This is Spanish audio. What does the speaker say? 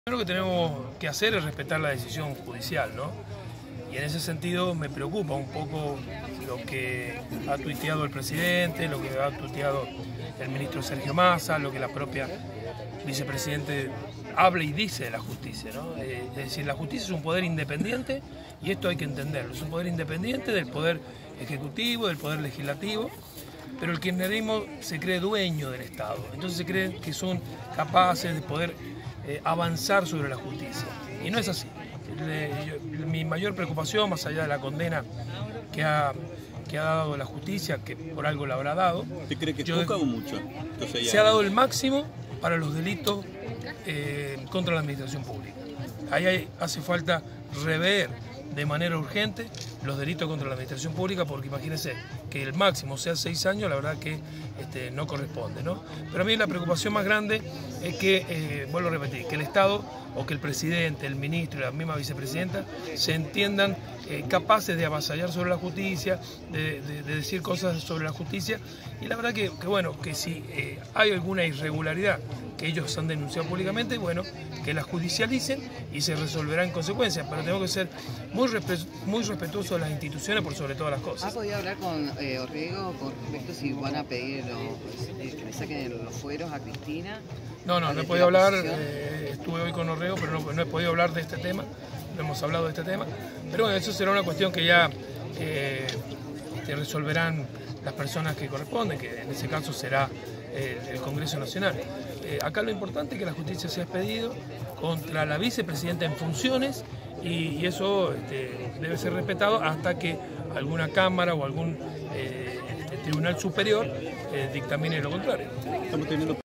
Lo que tenemos que hacer es respetar la decisión judicial, ¿no? Y en ese sentido me preocupa un poco lo que ha tuiteado el presidente, lo que ha tuiteado el ministro Sergio Massa, lo que la propia vicepresidente habla y dice de la justicia, ¿no? Es decir, la justicia es un poder independiente y esto hay que entenderlo. Es un poder independiente del poder ejecutivo, del poder legislativo, pero el kirchnerismo se cree dueño del Estado. Entonces se cree que son capaces de poder avanzar sobre la justicia. Y no es así. Mi mayor preocupación, más allá de la condena que ha dado la justicia, que por algo la habrá dado... ¿Usted cree que es poca o mucho? Entonces se ha dado el máximo para los delitos contra la administración pública. Ahí hace falta rever de manera urgente los delitos contra la administración pública, porque imagínense que el máximo sea 6 años, la verdad que no corresponde, ¿no? Pero a mí la preocupación más grande es que, vuelvo a repetir, que el Estado o que el presidente, el ministro y la misma vicepresidenta se entiendan capaces de avasallar sobre la justicia, de decir cosas sobre la justicia, y la verdad que si hay alguna irregularidad que ellos han denunciado públicamente, bueno, que la judicialicen y se resolverá en consecuencia, pero tenemos que ser muy respetuosos de las instituciones por sobre todas las cosas. ¿Ha podido hablar con Orrego con respecto si van a pedir que le saquen los fueros a Cristina? No he podido hablar, estuve hoy con Orrego, pero no he podido hablar de este tema, no hemos hablado de este tema, pero bueno, eso será una cuestión que ya resolverán las personas que corresponden, que en ese caso será el Congreso Nacional. Acá lo importante es que la justicia sea expedido contra la vicepresidenta en funciones y eso debe ser respetado hasta que alguna cámara o algún tribunal superior dictamine lo contrario.